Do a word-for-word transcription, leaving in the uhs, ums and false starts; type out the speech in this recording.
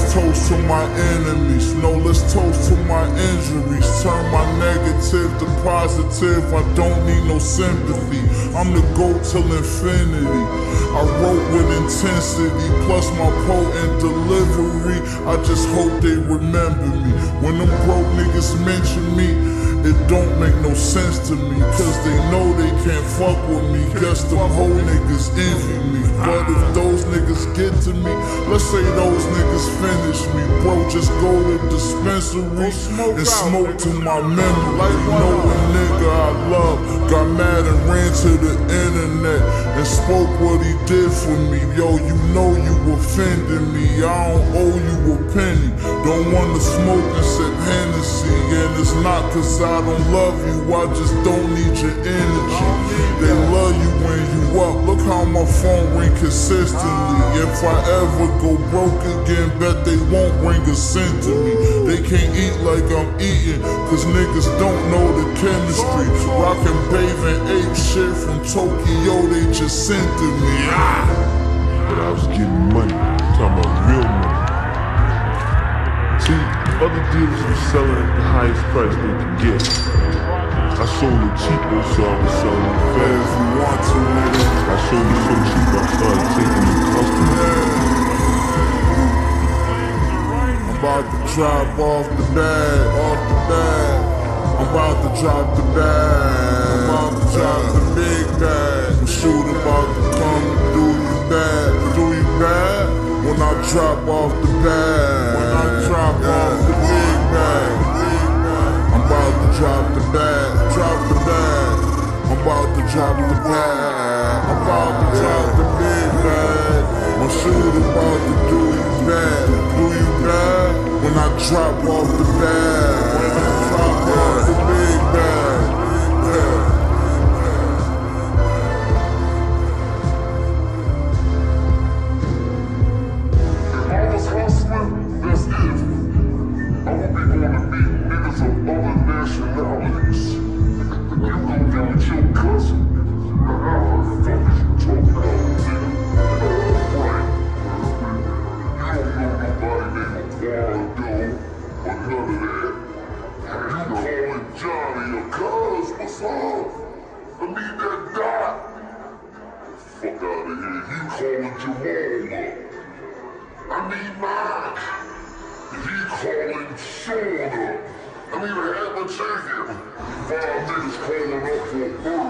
toast to my enemies. No, let's toast to my injuries. Turn my negative to positive. I don't need no sympathy. I'm the GOAT till infinity. I wrote with intensity, plus my potent delivery. I just hope they remember me. When them broke niggas mention me, it don't make no sense to me, cause they know they can't fuck with me. Guess them whole niggas envy me. But if those niggas get to me, let's say those niggas finish me, bro, just go to dispensary and smoke to my memory. You know a nigga I love got mad and ran to the internet and spoke what he did for me. Yo, you know you offended me, I don't owe you a penny. Don't wanna smoke and sip Hennessy, and it's not cause I don't love you, I just don't need your energy. They love you when you up, look how my phone ring consistently. If I ever go broke again, bet they won't bring a cent to me. They can't eat like I'm eating, cause niggas don't know the chemistry. Rockin' bathing ape shit from Tokyo, they just sent to me. Ah! But I was getting money, talking about real money. See, other dealers were selling at the highest price they could get. I sold it cheaper, so I was selling it fast. If you want to, nigga. I sold it so cheap, I started taking the customers. I'm about to drop off the bag, off the bag. I'm about to drop the bag. I'm about to drop the big bag. The shooter about to come and do you bad, do you bad. When I drop off the bag, when I drop off the big bag, I'm about to drop the bag, drop the bag. I'm about to drop the bag, I'm about to drop the big bag. My shooter about to do you bad, do you bad. When I drop off the bag, when I drop off the big bag, yeah. Johnny, your cuz, what's up? I need that dot. Fuck out of here, you calling Jamal up. I need mine. He calling Sean up. I need a half a chicken. Five niggas calling up for a burger.